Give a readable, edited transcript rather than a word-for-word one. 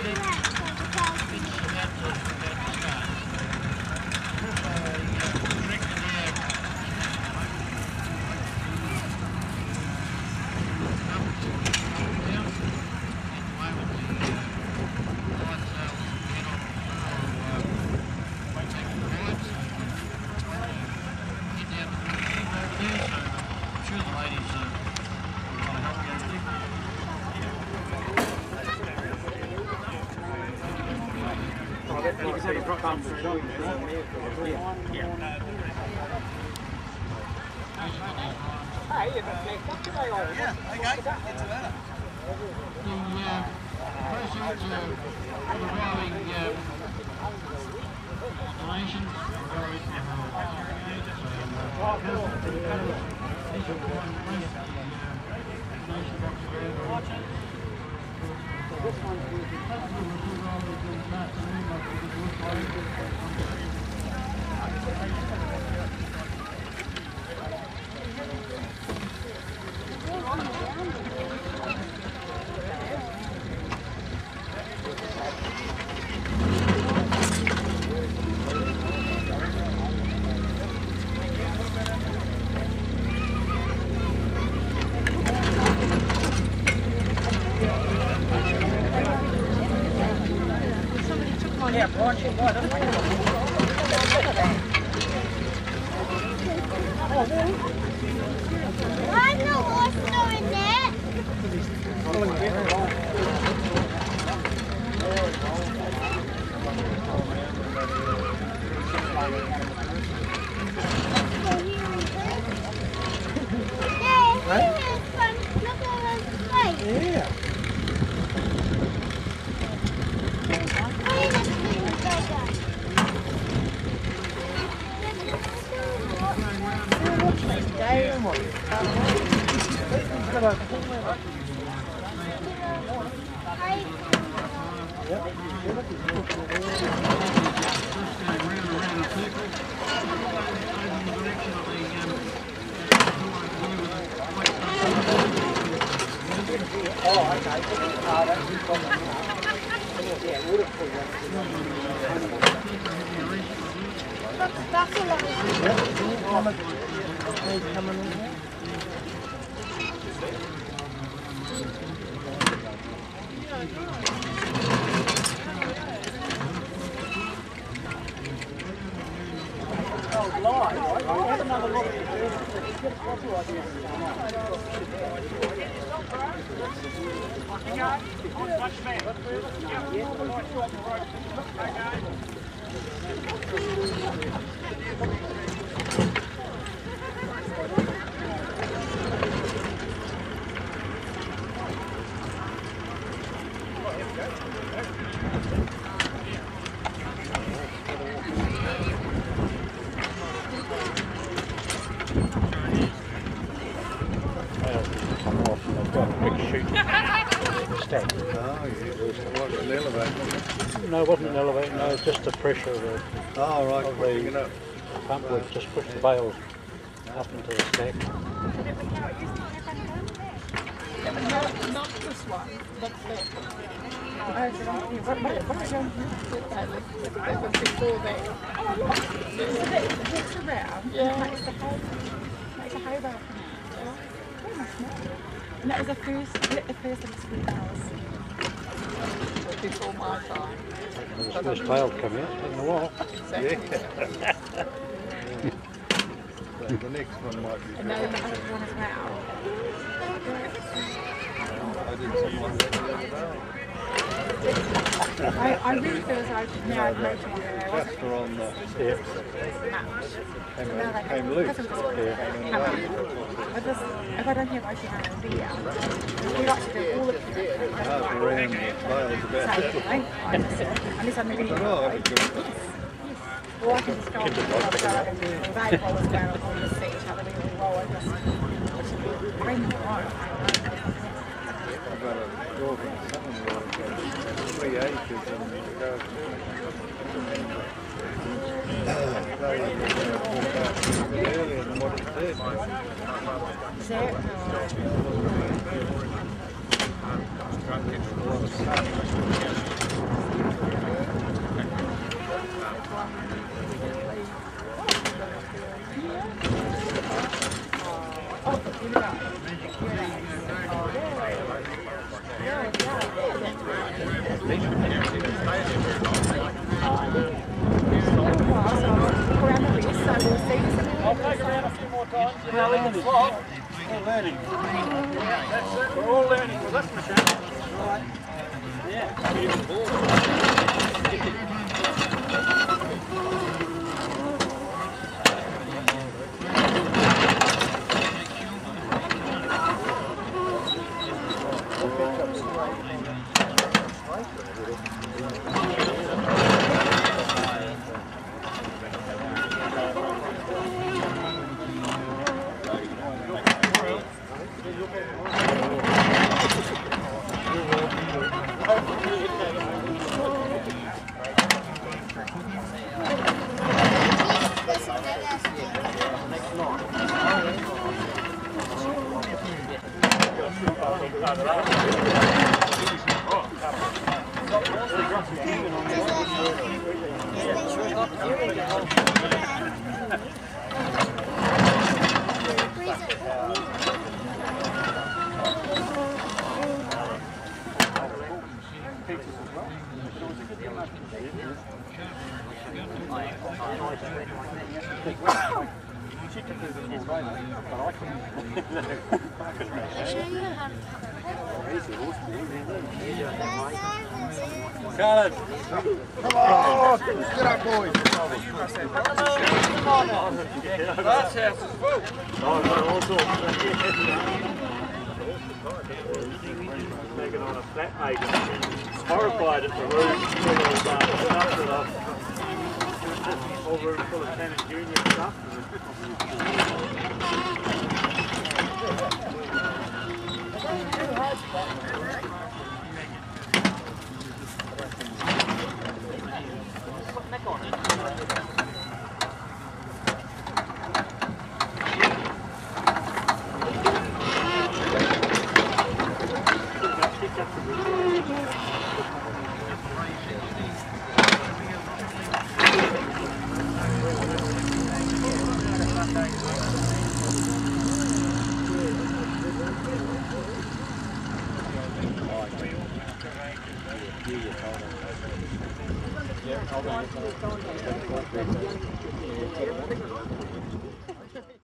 No, it wasn't an elevator, no, it was just the pressure of the, the pump would just push the bales up into the stack. Not this one, but before that. Oh look, it's around. Yeah. Makes the hay bale come out. Very much more. And that was the first of the school hours. Before my time. It was the first bale to come out, it's taken a while. Exactly. So the next one might be. And now the other one as well. I did something like that the other day. I really feel as though now I've noticed one there. Just on the steps. Came loose. If I don't have ocean beer, we like to do all of it. Half around the bales about this one. Unless I'm moving. Oh, that was good. Or I can just go on the outside and they roll as well on the seat, each other, we all roll over. Bring them on. I've got a dog and something like 3 acres and they go earlier than what it did. Is that? A lot of sun. I'll take her around a few more times. We're learning. We're all learning with this machine. Right. Yeah. Carlin! Come on! Get up, boys! Come on now! That's house is full! Oh, no, all sorts. Taking on a flat mate. Horrified at the room full of stuff that I've... Whole room full of Canon Junior stuff. Yeah,